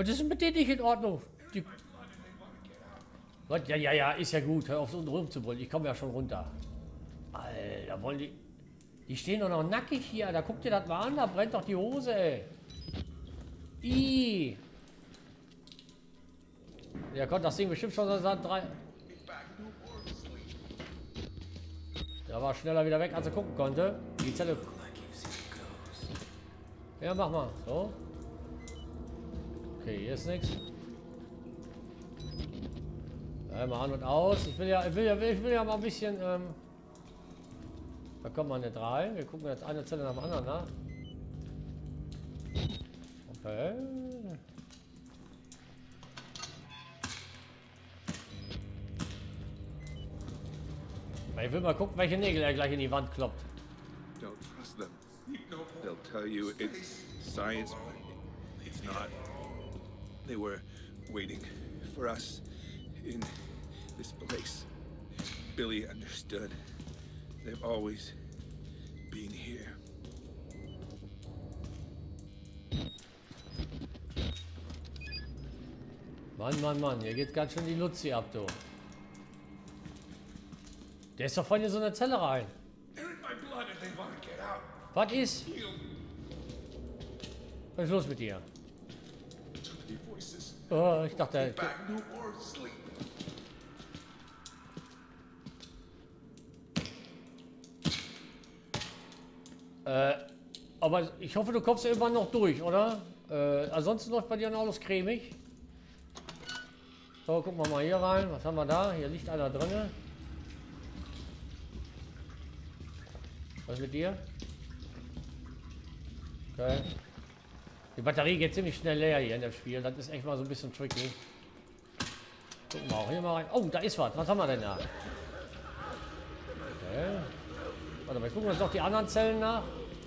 Was ist denn mit denen nicht in Ordnung? Die... Was? Ja, ja, ja, ist ja gut. Hör auf so rumzubrüllen. Ich komme ja schon runter. Alter, wollen die... Die stehen doch noch nackig hier. Da guckt ihr das mal an. Da brennt doch die Hose, ey. Ih. Der konnte das Ding bestimmt schon seit 3... Der war schneller wieder weg, als er gucken konnte. Die Zelle... Ja, mach mal. So. Okay, hier ist nichts. Mal an und aus. Ich will ja mal ein bisschen... Da kommt man nicht rein. Wir gucken jetzt eine Zelle nach dem anderen nach. Okay. Ich will mal gucken, welche Nägel er gleich in die Wand kloppt. Don't trust them. They'll tell you it's science, but it's not. They were waiting for us in this place. Billy understood. They've always been here. Mann, hier geht ganz schön die Luzi ab, du. Der ist doch vorhin in so eine Zelle rein. Was ist? Was ist los mit dir? Oh, ich dachte... Aber ich hoffe, du kommst irgendwann noch durch, oder? Ansonsten läuft bei dir noch alles cremig. So, gucken wir mal hier rein. Was haben wir da? Hier liegt einer drin. Was mit dir? Okay. Die Batterie geht ziemlich schnell leer hier in dem Spiel. Das ist echt mal so ein bisschen tricky. Gucken wir auch hier mal rein. Oh, da ist was. Was haben wir denn da? Okay. Warte mal, gucken wir uns doch die anderen Zellen nach.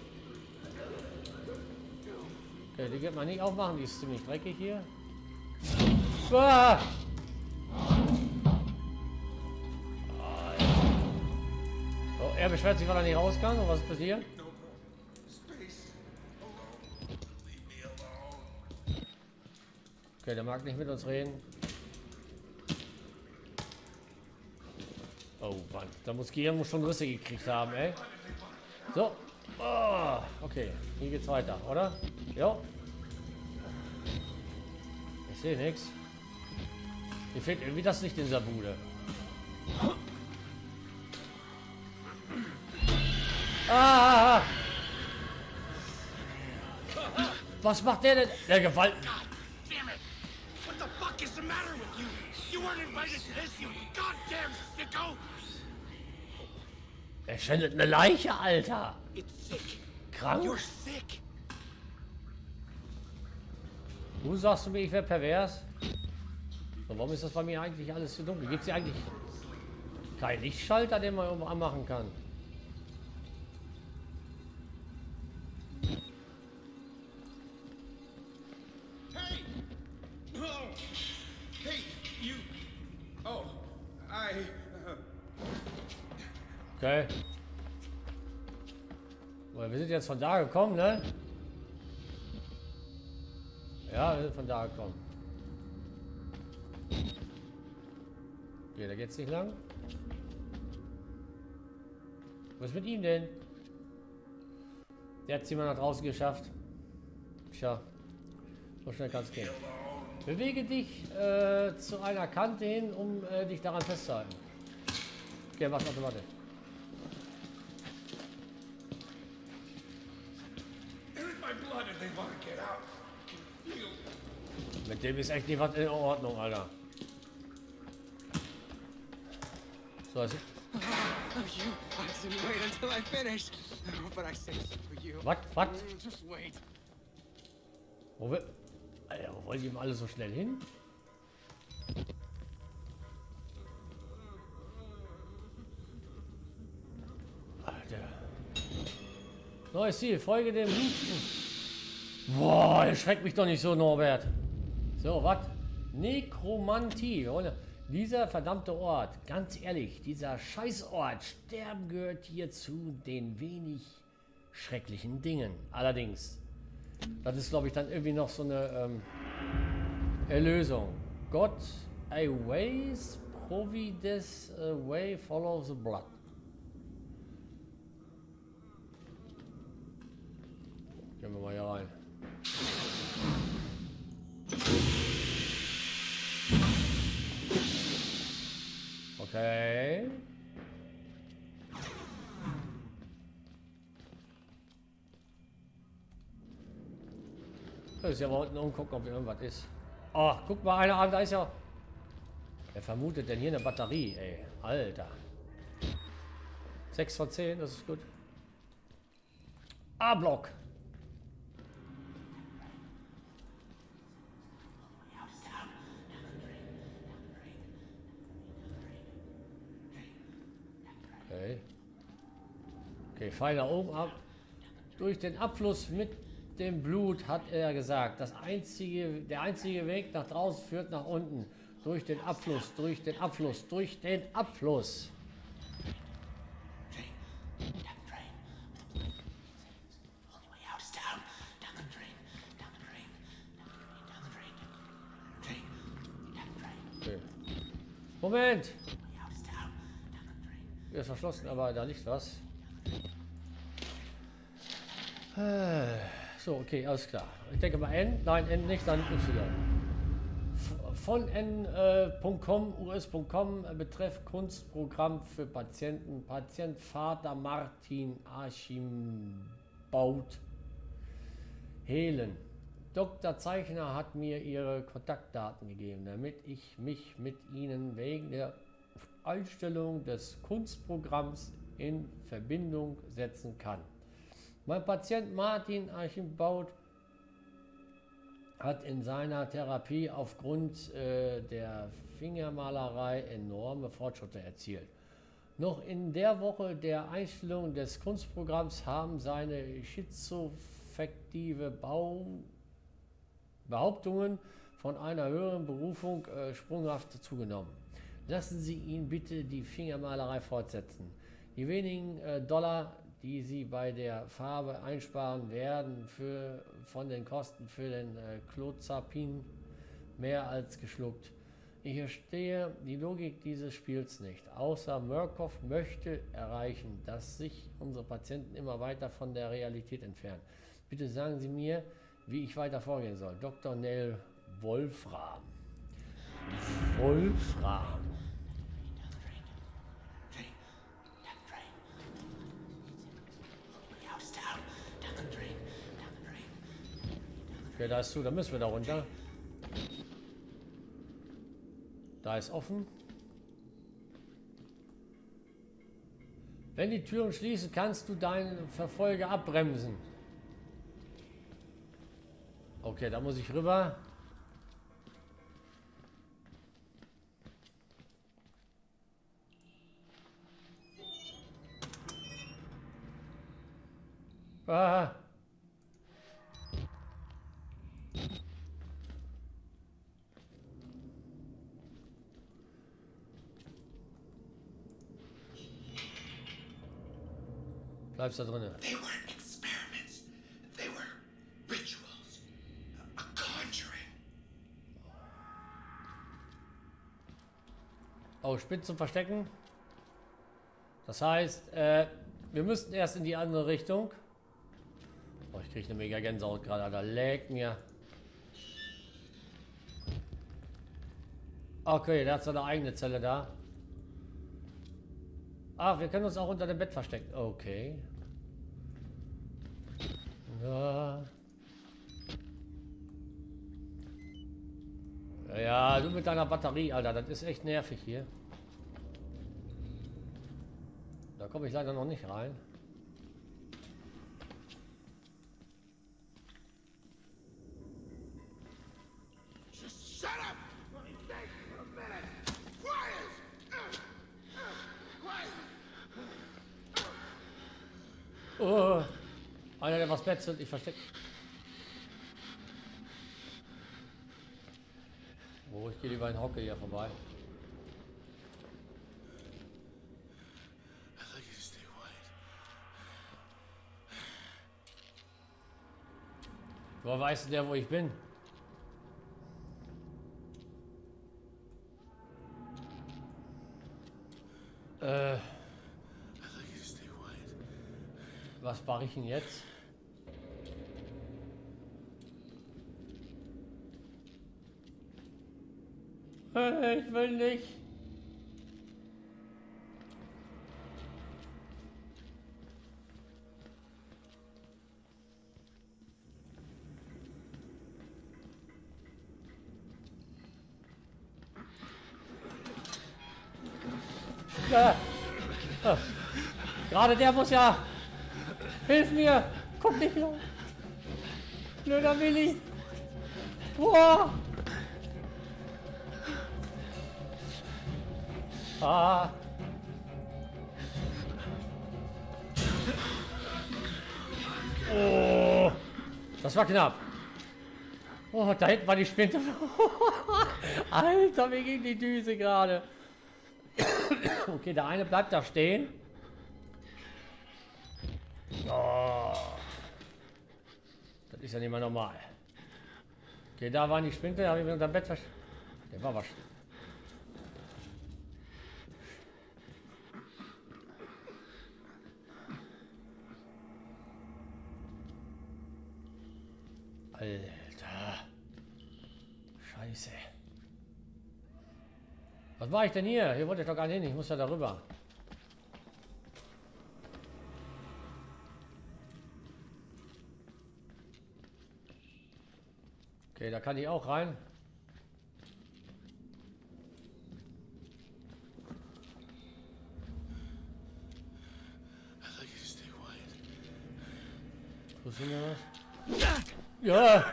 Okay, die geht man nicht aufmachen. Die ist ziemlich dreckig hier. Ah! Oh, er beschwert sich, weil er nicht raus kann. Und was ist passiert? Okay, der mag nicht mit uns reden. Oh Mann, da muss Guillermo schon Risse gekriegt haben, ey. So. Oh, okay, hier geht's weiter, oder? Jo. Ich sehe nichts. Mir fehlt irgendwie das Licht in dieser Bude. Ah! Was macht der denn? Der Gewalt. What the fuck is the matter with you? You weren't invited to this, you goddamn sicko! Er schändet eine Leiche, Alter. It's sick. Krank? You're sick. Du sagst mir, ich wäre pervers? Und warum ist das bei mir eigentlich alles so dunkel? Gibt es hier eigentlich keinen Lichtschalter, den man irgendwo anmachen kann? Hey! Oh! Hey, you! Oh, Okay. Well, wir sind jetzt von da gekommen, ne? Ja, wir sind von da gekommen. Hier, da geht's nicht lang. Was ist mit ihm denn? Der hat es immer nach draußen geschafft. Tja, so schnell kann es gehen. Bewege dich zu einer Kante hin, um dich daran festzuhalten. Okay, warte. Mit dem ist echt nicht was in Ordnung, Alter. So, also. Was? Just wait. Wo wollen die ihm alle so schnell hin? Alter. Neues Ziel, folge dem Husten. Boah, erschreckt mich doch nicht so, Norbert. So, was? Nekromantie. Dieser verdammte Ort, ganz ehrlich, dieser Scheißort, Sterben gehört hier zu den wenig schrecklichen Dingen. Allerdings, das ist, glaube ich, dann irgendwie noch so eine Erlösung. God aways provides a way follow the blood. Gehen wir mal hier rein. Okay. Das ist ja mal unten umgucken, ob hier irgendwas ist. Ach, guck mal einer an, da ist ja... Wer vermutet denn hier eine Batterie, ey? Alter. 6 von 10, das ist gut. A-Block. Okay. Okay, Pfeil nach oben ab. Durch den Abfluss mit dem Blut, hat er gesagt. Der einzige Weg nach draußen führt nach unten. Durch den Abfluss, durch den Abfluss, durch den Abfluss. Okay. Moment! Er ist verschlossen, aber da liegt was. So, okay, alles klar. Ich denke mal N. Nein, N nicht, dann Y. Von N.com, us.com, betreff Kunstprogramm für Patienten. Patient Vater Martin Archimbaud Helen. Dr. Zeichner hat mir ihre Kontaktdaten gegeben, damit ich mich mit ihnen wegen der Einstellung des Kunstprogramms in Verbindung setzen kann. Mein Patient Martin Archimbaud hat in seiner Therapie aufgrund der Fingermalerei enorme Fortschritte erzielt. Noch in der Woche der Einstellung des Kunstprogramms haben seine schizoaffektive Behauptungen von einer höheren Berufung sprunghaft zugenommen. Lassen Sie ihn bitte die Fingermalerei fortsetzen. Die wenigen Dollar, die Sie bei der Farbe einsparen, werden von den Kosten für den Clozapin mehr als geschluckt. Ich verstehe die Logik dieses Spiels nicht. Außer Murkoff möchte erreichen, dass sich unsere Patienten immer weiter von der Realität entfernen. Bitte sagen Sie mir, wie ich weiter vorgehen soll. Dr. Nell Wolfram. Wolfram. Okay, da ist zu, da müssen wir da runter. Da ist offen. Wenn die Türen schließen, kannst du deinen Verfolger abbremsen. Okay, da muss ich rüber. Ah. Bleibst da drinnen. They weren't experiments. They were rituals. A conjuring. Oh, Spitz zum Verstecken. Das heißt, wir müssten erst in die andere Richtung. Oh, ich kriege eine mega Gänsehaut gerade. Da lägt mir. Okay, der hat seine eigene Zelle da. Ach, wir können uns auch unter dem Bett verstecken. Okay. Ja. Ja, du mit deiner Batterie, Alter. Das ist echt nervig hier. Da komme ich leider noch nicht rein. Just shut up! Let me think for a minute. Quiet! Quiet! Oh, einer, der was betzelt, ich verstecke. Oh, ich gehe lieber in Hocke hier vorbei. I'd like you to stay quiet. Woher weiß denn der, wo ich bin? Was mache ich denn jetzt? Ich will nicht. Ja. Ah. Gerade der muss ja. Hilf mir! Guck nicht los! Blöder Willi! Boah! Ah! Oh! Das war knapp! Oh, da hinten war die Spinte. Alter, mir ging die Düse gerade. Okay, der eine bleibt da stehen. Oh. Das ist ja nicht mehr normal. Okay, da waren die Spinte, da habe ich mir unter dem Bett versteckt. Der war was. Alter. Scheiße. Was war ich denn hier? Hier wollte ich doch gar nicht hin. Ich muss ja darüber. Okay, da kann ich auch rein. Tust du mir was? Ja!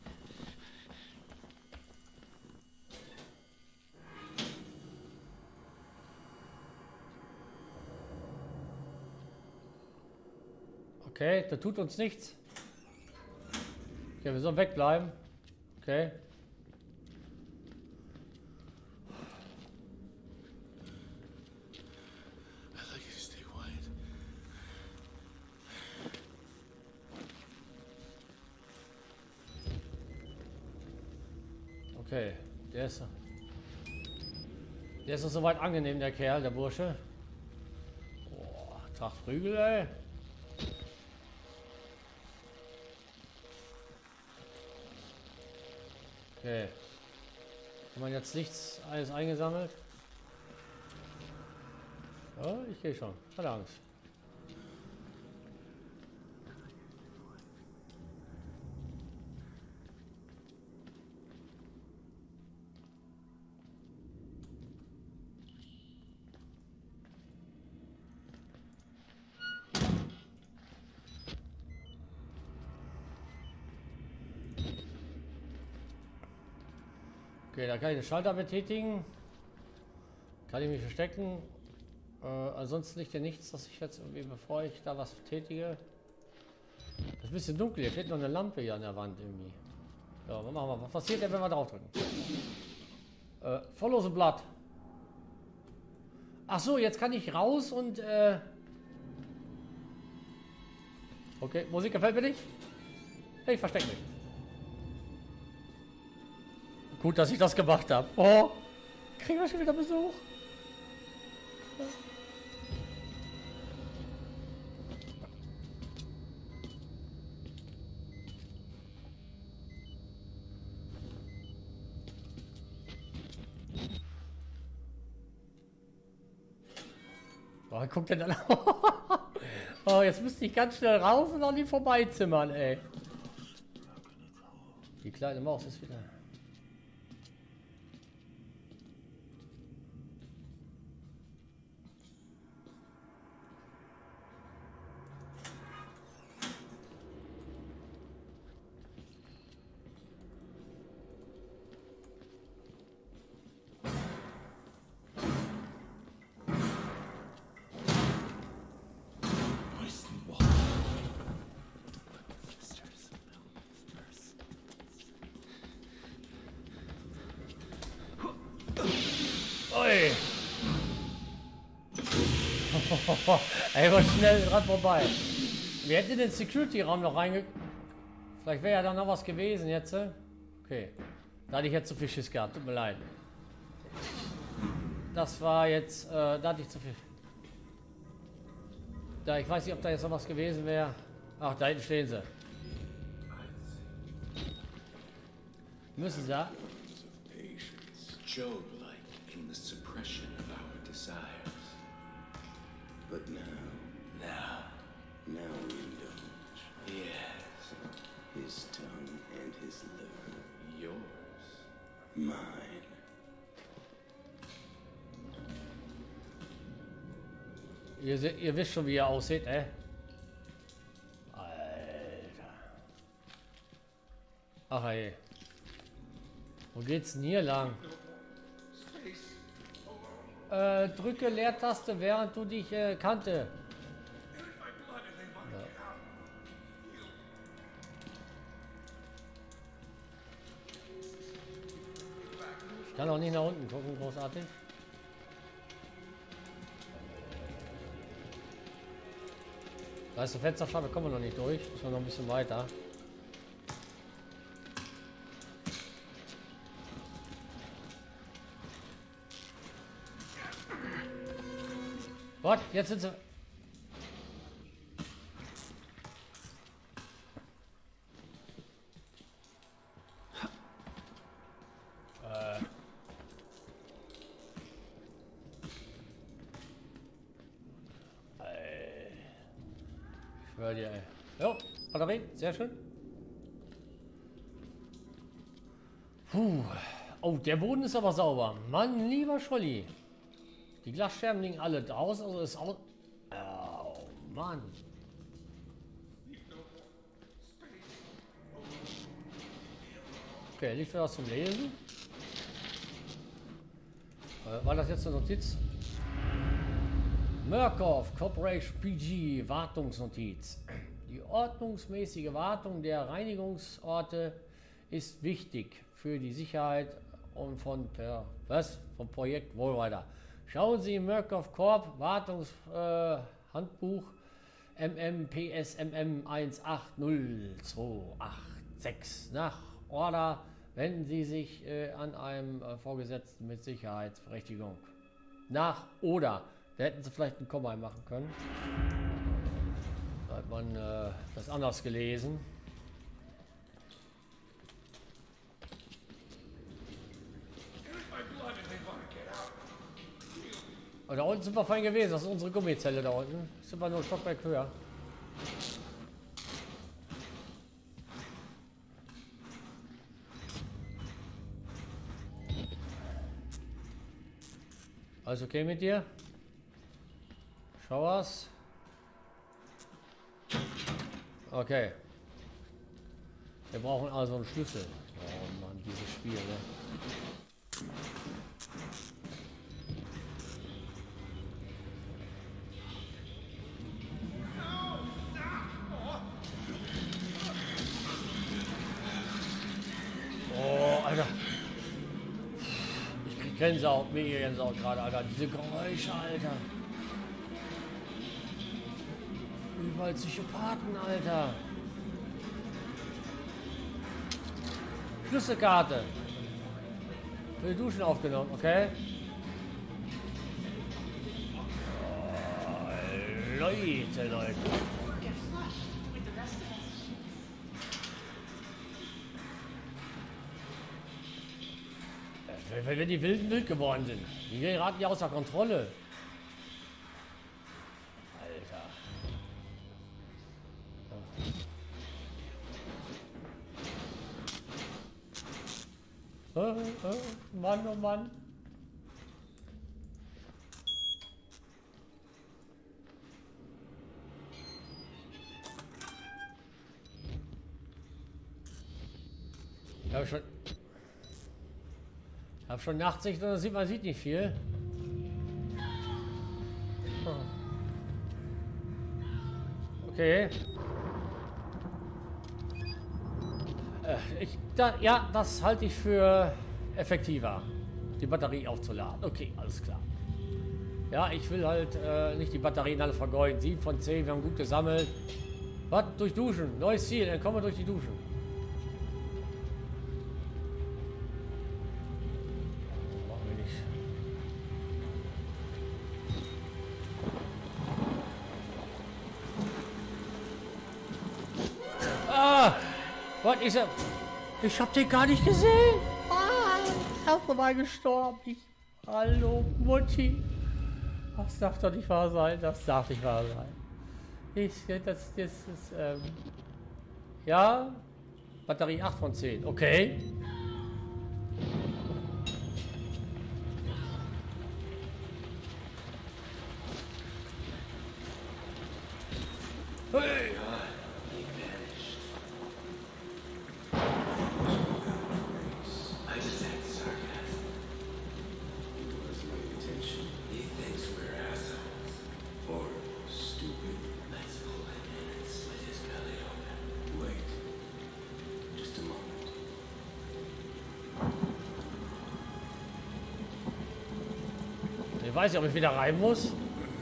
Okay, das tut uns nichts. Okay, wir sollen wegbleiben. Okay. Okay, der ist noch soweit angenehm, der Kerl, der Bursche. Boah, Tag Prügel, ey. Okay. Haben wir jetzt nichts alles eingesammelt? Ja, ich gehe schon. Keine Angst. Okay, da kann ich den Schalter betätigen. Kann ich mich verstecken. Ansonsten liegt ja nichts, dass ich jetzt irgendwie, bevor ich da was tätige. Das ist ein bisschen dunkel. Hier steht noch eine Lampe hier an der Wand irgendwie. Ja, was machen wir? Was passiert denn, wenn wir draufdrücken? Volllose Blatt. Ach so, jetzt kann ich raus und okay, Musik gefällt mir nicht. Ich verstecke mich. Gut, dass ich das gemacht habe. Oh, kriegen wir schon wieder Besuch. Oh, guck dir dann. Oh, jetzt müsste ich ganz schnell raus und an die vorbeizimmern, ey. Die kleine Maus ist wieder. Ui. Ey, war schnell dran vorbei. Wir hätten in den Security-Raum noch reinge... Vielleicht wäre ja da noch was gewesen jetzt. Okay. Da hatte ich jetzt zu viel Schiss gehabt. Tut mir leid. Das war jetzt... da hatte ich zu viel... Da, ich weiß nicht, ob da jetzt noch was gewesen wäre. Ach, da hinten stehen sie. Müssen sie da? Patience, Job-like in the suppression of our desires. But now we indulge. Yes. His tongue and his liver. Yours. Mine. Ihr wisst schon, wie er aussieht, Alter. Ach ey. Wo geht's denn hier lang? Drücke Leertaste, während du dich kannte. Ja. Ich kann auch nicht nach unten gucken, großartig. Da ist eine Fensterscheibe, kommen wir noch nicht durch. Müssen wir noch ein bisschen weiter. Was? Jetzt sind sie. Ich höre dir, ey. Jo, Batterie, sehr schön. Puh. Oh, der Boden ist aber sauber. Mann, lieber Scholli. Die Glasscherben liegen alle draußen, also ist auch. Oh, Mann. Okay, liegt was zum Lesen. War das jetzt eine Notiz? Murkoff Corporation PG Wartungsnotiz. Die ordnungsmäßige Wartung der Reinigungsorte ist wichtig für die Sicherheit und vom Projekt Wohlweiter. Schauen Sie im Murkoff Corp Wartungshandbuch MMPSMM 180286 nach Order, wenden Sie sich an einem Vorgesetzten mit Sicherheitsberechtigung. Nach oder. Da hätten sie vielleicht ein Komma machen können. Da hat man das anders gelesen. Aber da unten sind wir fein gewesen. Das ist unsere Gummizelle da unten. Sind wir nur ein Stockwerk höher. Alles okay mit dir? Schau was. Okay. Wir brauchen also einen Schlüssel. Oh Mann, dieses Spiel, ne? Oh, Alter. Ich krieg Gänsehaut, mega Gänsehaut gerade, Alter. Diese Geräusche, Alter. Überall Psychopathen, Alter. Schlüsselkarte. Für die Duschen aufgenommen, okay? Oh, Leute. Wenn die Wilden wild geworden sind. Die geraten ja außer Kontrolle. Mann, oh Mann. Ich habe schon Nachtsicht und man sieht nicht viel. Okay. Ja, das halte ich für effektiver, die Batterie aufzuladen. Okay, alles klar. Ja, ich will halt nicht die Batterien alle vergeuden. 7 von 10, wir haben gut gesammelt. Was? Durch Duschen. Neues Ziel, dann kommen wir durch die Duschen. Machen wir nicht. Was ist er? Ich hab den gar nicht gesehen. Ah, erste Mal gestorben. Hallo, Mutti. Das darf doch nicht wahr sein. Das darf nicht wahr sein. Das ist, ja. Batterie 8 von 10. Okay. Hey. Ich weiß nicht, ob ich wieder rein muss.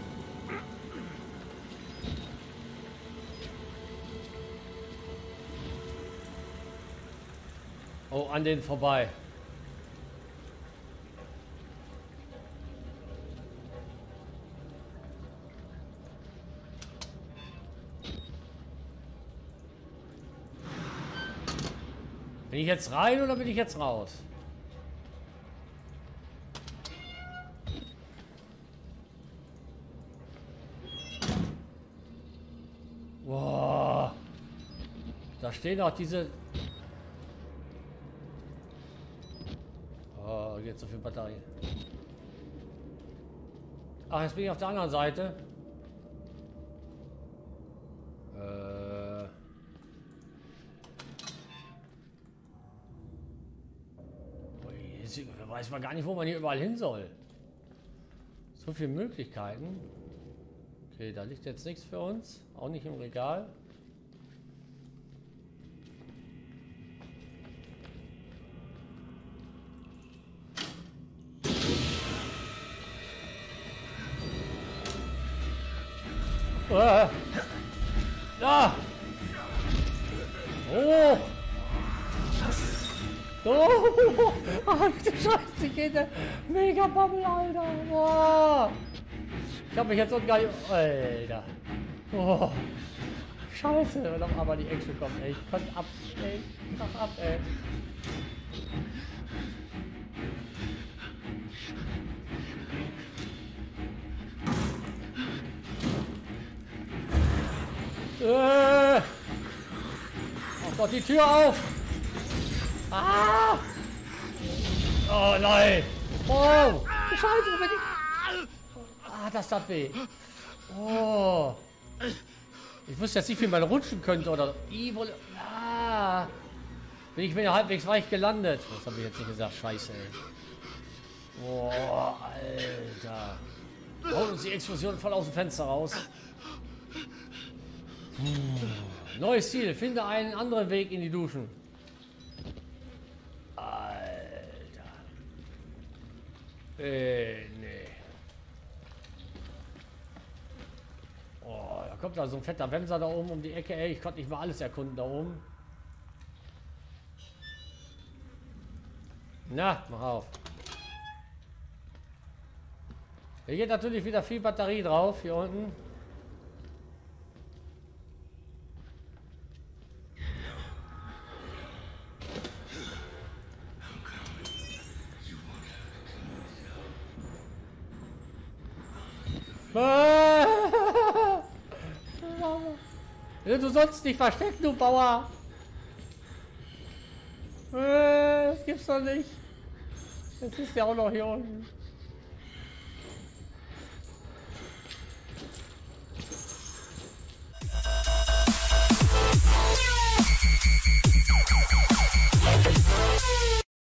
Oh, an den vorbei. Bin ich jetzt rein oder bin ich jetzt raus? Wow. Da stehen auch diese... Oh, jetzt so viel Batterie. Ach, jetzt bin ich auf der anderen Seite. Ui, weiß man gar nicht, wo man hier überall hin soll. So viele Möglichkeiten. Okay, da liegt jetzt nichts für uns. Auch nicht im Regal. Ah! Oh! Oh! Ach du Scheiße, geht der mega Bammel, Alter! Oh! Ich hab mich jetzt unten gar nicht... Alter! Oh! Scheiße, wenn auf einmal die Action kommt, ey. Ich konnte ab, ey. Mach ab, ey. Mach doch die Tür auf! Ah! Oh nein! Oh! Scheiße, wo bin ich? Ah, das tat weh. Oh! Ich wusste jetzt nicht, wie man rutschen könnte oder... Ah! Bin ich wieder halbwegs weich gelandet. Das habe ich jetzt nicht gesagt. Scheiße, ey. Oh, Alter. Haut uns die Explosion voll aus dem Fenster raus. Neues Ziel. Finde einen anderen Weg in die Duschen. Alter. Nee. Oh, da kommt da so ein fetter Wemser da oben um die Ecke. Ey, ich konnte nicht mal alles erkunden da oben. Na, mach auf. Hier geht natürlich wieder viel Batterie drauf, hier unten. Du sollst dich verstecken, du Bauer. Das gibt's doch nicht. Das ist ja auch noch hier unten.